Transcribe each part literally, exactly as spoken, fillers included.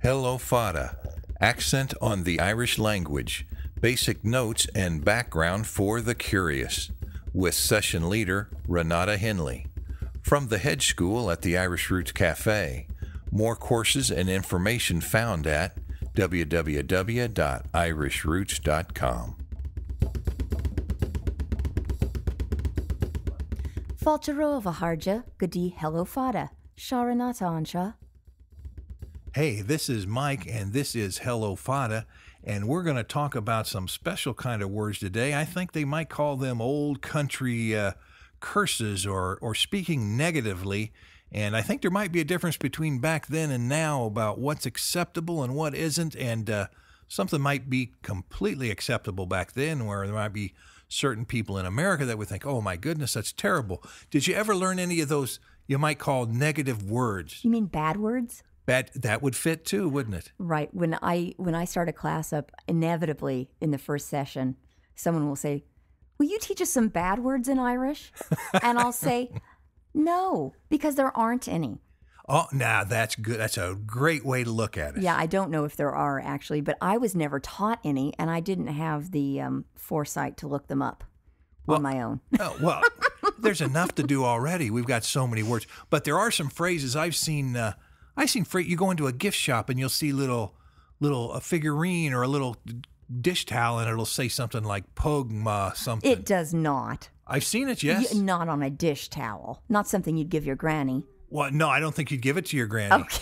Hello Fada, accent on the Irish language, basic notes and background for the curious, with session leader Renata Henley. From the Hedge School at the Irish Roots Cafe. More courses and information found at w w w dot irish roots dot com. Falterova harja, gudi hello fada, sharanata ansha. Hey, this is Mike, and this is Hello Fada, and we're going to talk about some special kind of words today. I think they might call them old country uh, curses or, or speaking negatively, and I think there might be a difference between back then and now about what's acceptable and what isn't, and uh, something might be completely acceptable back then where there might be certain people in America that would think, oh my goodness, that's terrible. Did you ever learn any of those you might call negative words? You mean bad words? Bad, that would fit too, wouldn't it? Right. When I when I start a class up, inevitably in the first session, someone will say, will you teach us some bad words in Irish? And I'll say, no, because there aren't any. Oh, now that's good. That's a great way to look at it. Yeah, I don't know if there are actually, but I was never taught any, and I didn't have the um, foresight to look them up well, on my own. Oh, well, there's enough to do already. We've got so many words. But there are some phrases I've seen. Uh, I've seen fra- you go into a gift shop and you'll see little, little a figurine or a little dish towel, and it'll say something like "pogma" something. It does not. I've seen it. Yes. Y- not on a dish towel. Not something you'd give your granny. Well, no, I don't think you'd give it to your granny. Okay.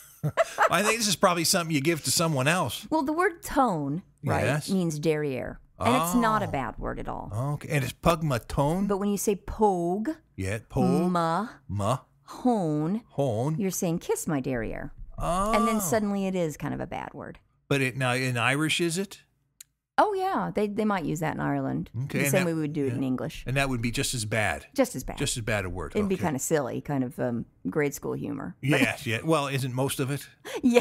I think this is probably something you give to someone else. Well, the word tone, right, Yes. means derriere. And Oh. it's not a bad word at all. Okay, and it's pugma tone. But when you say pogue, Yeah, pog, ma, ma, hone, hone. you're saying kiss my derriere. Oh. And then suddenly it is kind of a bad word. But it now in Irish, is it? Oh, yeah. They they might use that in Ireland. Okay, The and same that- way we would do it yeah. in English. And that would be just as bad. Just as bad. Just as bad a word. It'd be okay. kind of silly, kind of um, grade school humor. Yes, yeah. Well, isn't most of it? Yeah.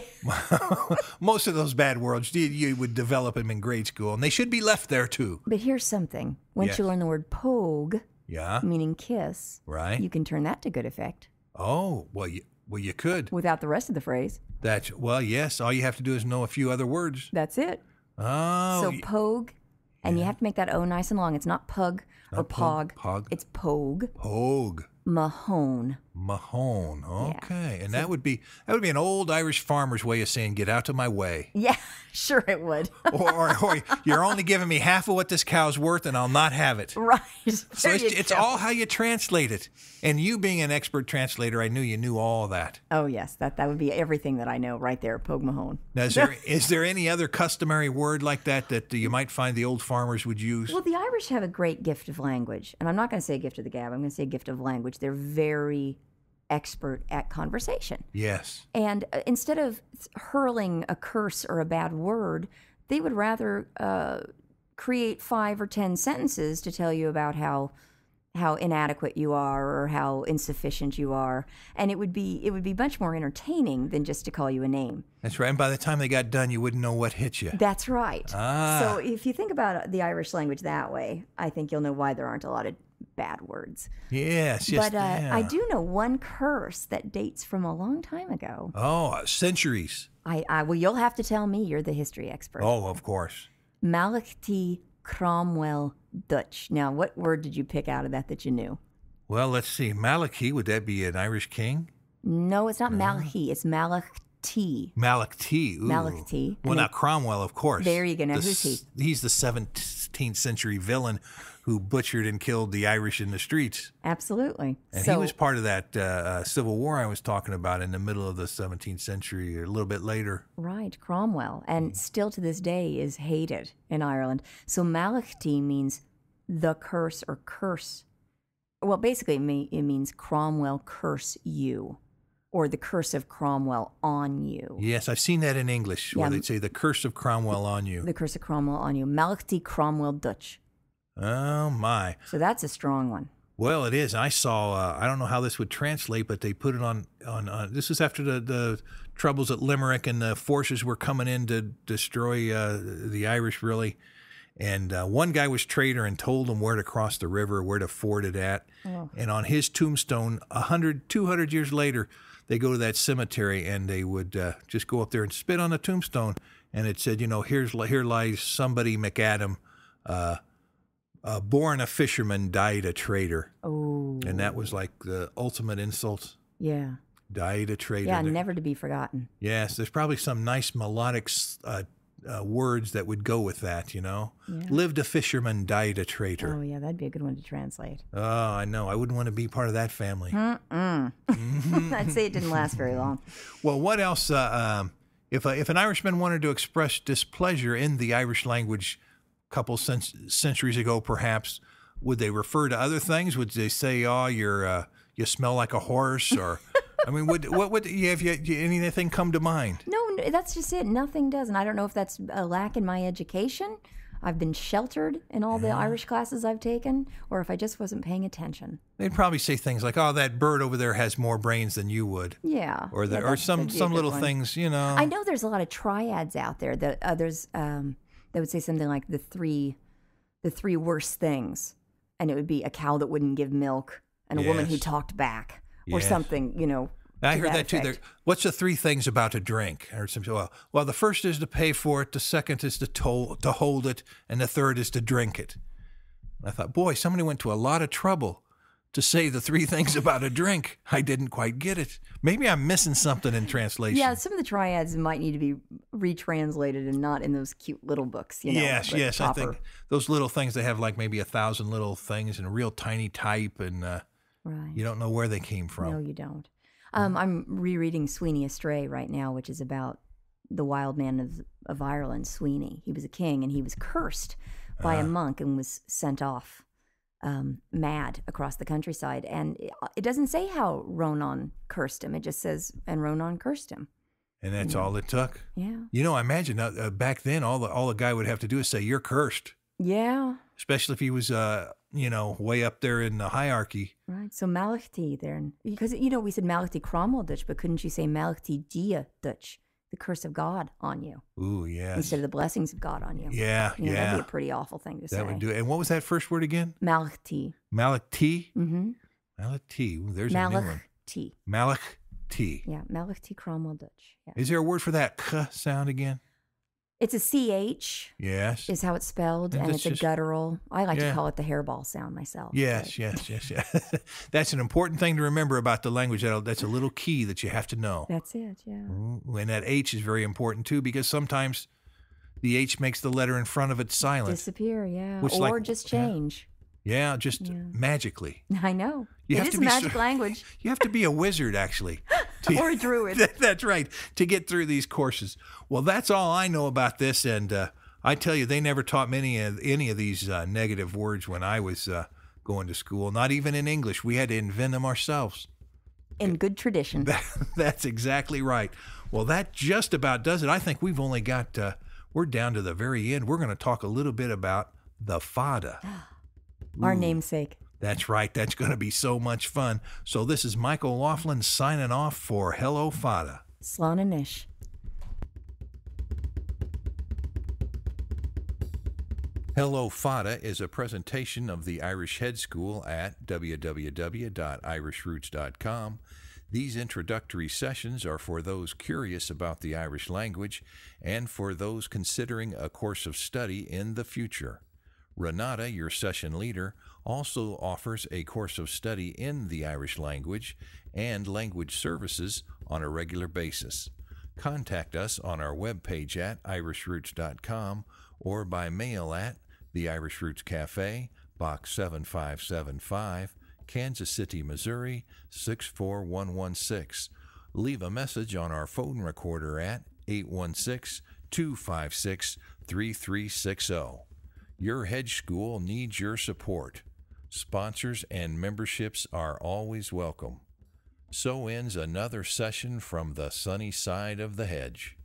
Most of those bad words, you, you would develop them in grade school, and they should be left there too. But here's something. Once Yes. you learn the word pogue, Yeah. meaning kiss, Right. you can turn that to good effect Oh, well, you well you could. without the rest of the phrase. That's well, yes. All you have to do is know a few other words. That's it. Oh, so y- pogue, and you have to make that O nice and long. It's not pug or Not pug, pog. pog. It's pogue. Pogue. Mahone. Mahone. Yeah. Okay, and that would be that would be an old Irish farmer's way of saying "get out of my way," Yeah, sure it would. or, or, or "you're only giving me half of what this cow's worth, and I'll not have it." Right. So There it's, you it's go. all how you translate it. And you being an expert translator, I knew you knew all that. Oh, yes. That, that would be everything that I know right there, pogue Mahone. Now, is there is there any other customary word like that that you might find the old farmers would use? Well, the Irish have a great gift of language. And I'm not going to say gift of the gab. I'm going to say gift of language. They're very expert at conversation. Yes. And uh, instead of hurling a curse or a bad word, they would rather uh, create five or ten sentences to tell you about how how inadequate you are or how insufficient you are, and it would be it would be much more entertaining than just to call you a name. That's right. And by the time they got done, you wouldn't know what hit you. That's right. Ah. So if you think about the Irish language that way, I think you'll know why there aren't a lot of bad words. Yes. Yes. But uh, yeah. I do know one curse that dates from a long time ago. Oh, uh, centuries. I, I well, you'll have to tell me. You're the history expert. Oh, of course. Malachty Cromwell Dutch. Now, what word did you pick out of that that you knew? Well, let's see. Malachi, would that be an Irish king? No, it's not Malachi. It's Malachty. Malachty. Ooh. Malachty. Well, And now Cromwell, of course. There you go. Now, The who's he? s- He's the seventeenth century villain who butchered and killed the Irish in the streets. Absolutely. And so, he was part of that uh, uh, Civil War I was talking about in the middle of the seventeenth century, or a little bit later. right, Cromwell, and still to this day is hated in Ireland. So Malachty means the curse or curse. Well, basically, it, me- it means Cromwell curse you, or the curse of Cromwell on you. Yes, I've seen that in English, where Yeah. they'd say the curse of Cromwell on you. The curse of Cromwell on you. Malachty Cromwell Dutch. Oh, my. So that's a strong one. Well, it is. I saw, uh, I don't know how this would translate, but they put it on, on, on this is after the, the troubles at Limerick, and the forces were coming in to destroy uh, the Irish, really. And uh, one guy was traitor and told him where to cross the river, where to ford it at. Oh. And on his tombstone, one hundred, two hundred years later, they go to that cemetery and they would uh, just go up there and spit on the tombstone, and it said, you know, here's here lies somebody McAdam, uh, uh, born a fisherman, died a traitor. Oh. And that was like the ultimate insult. Yeah. Died a traitor. Yeah, never to be forgotten. Yes, there's probably some nice melodic uh, uh, words that would go with that, you know. Yeah. Lived a fisherman, died a traitor. Oh, yeah, that'd be a good one to translate. Oh, I know. I wouldn't want to be part of that family. Mm-mm. I'd say it didn't last very long. Well, what else? Uh, um, if, a, if an Irishman wanted to express displeasure in the Irish language a couple cent- centuries ago, perhaps, would they refer to other things? Would they say, oh, you're, uh, you smell like a horse? Or... I mean, would, what would you have? You, anything come to mind? No, no, that's just it. Nothing does, and I don't know if that's a lack in my education. I've been sheltered in all the Yeah. Irish classes I've taken, or if I just wasn't paying attention. They'd probably say things like, "Oh, that bird over there has more brains than you would," Yeah, or the, yeah, or that- some that'd be a some good little one. things, you know. I know there's a lot of triads out there. That others um, that would say something like the three, the three worst things, and it would be a cow that wouldn't give milk, and a woman who Yes. talked back, or Yes. something. You know. I to heard that, that too. There, effect. what's the three things about to drink? I heard some. Well, well, the first is to pay for it. The second is to to, to hold it, and the third is to drink it. And I thought, boy, somebody went to a lot of trouble to say the three things about a drink. I didn't quite get it. Maybe I'm missing something in translation. Yeah, some of the triads might need to be retranslated and not in those cute little books. You know, yes, but yes. proper. I think those little things, they have like maybe a thousand little things in a real tiny type, and uh, Right. you don't know where they came from. No, you don't. Um, I'm rereading Sweeney Astray right now, which is about the wild man of, of Ireland, Sweeney. He was a king, and he was cursed by a Uh-huh. monk and was sent off um, mad across the countryside. And it, it doesn't say how Ronan cursed him. It just says, and Ronan cursed him. And that's Yeah. all it took. Yeah. You know, I imagine uh, uh, back then, all the all the guy would have to do is say, "You're cursed," Yeah. especially if he was, uh, you know, way up there in the hierarchy. Right. So Malachti there. Because, you know, we said Malachti Cromwell Dutch, but couldn't you say Malachti Dia Dutch? The curse of God on you Ooh, yes. instead of the blessings of God on you. Yeah, You know, yeah. That'd be a pretty awful thing to say. That would do it. And what was that first word again? Malachti. Malachti? Mm-hmm. Malachti. Ooh, there's a new one. Malachti. Malachti. Yeah, Malachti Cromwell Dutch. Yeah. Is there a word for that k sound again? It's a C H Yes. is how it's spelled, And and that's it's a just- guttural. I like Yeah. to call it the hairball sound myself. Yes, but yes, yes, yes. That's an important thing to remember about the language. That'll- That's a little key that you have to know. That's it, yeah. Ooh, and that H is very important too, because sometimes the H makes the letter in front of it silent. Disappear, yeah. Which, or like- just yeah. change. Yeah, just Yeah. magically. I know. You It have is to a be magic so- language. You have to be a wizard, actually. to- Or a druid. That- That's right, to get through these courses. Well, that's all I know about this, and uh, I tell you, they never taught me any of, any of these uh, negative words when I was uh, going to school, not even in English. We had to invent them ourselves. In good tradition. That, that's exactly right. Well, that just about does it. I think we've only got, uh, we're down to the very end. We're going to talk a little bit about the Fada. Our Ooh. namesake. That's right. That's going to be so much fun. So this is Mike O'Laughlin signing off for Hello Fada. Slánanish. Hello Fada is a presentation of the Irish Head School at w w w dot irish roots dot com. These introductory sessions are for those curious about the Irish language and for those considering a course of study in the future. Renata, your session leader, also offers a course of study in the Irish language and language services on a regular basis. Contact us on our webpage at irish roots dot com or by mail at the Irish Roots Cafe, Box seven five seven five, Kansas City, Missouri six four one one six. Leave a message on our phone recorder at eight one six, two five six, three three six zero. Your hedge school needs your support. Sponsors and memberships are always welcome. So ends another session from the sunny side of the hedge.